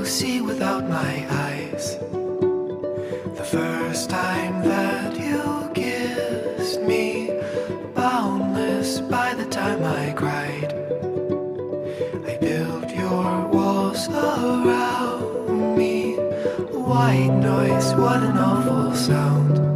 to see without my eyes. The first time that you kissed me, boundless by the time I cried. I built your walls around me. White noise, what an awful sound.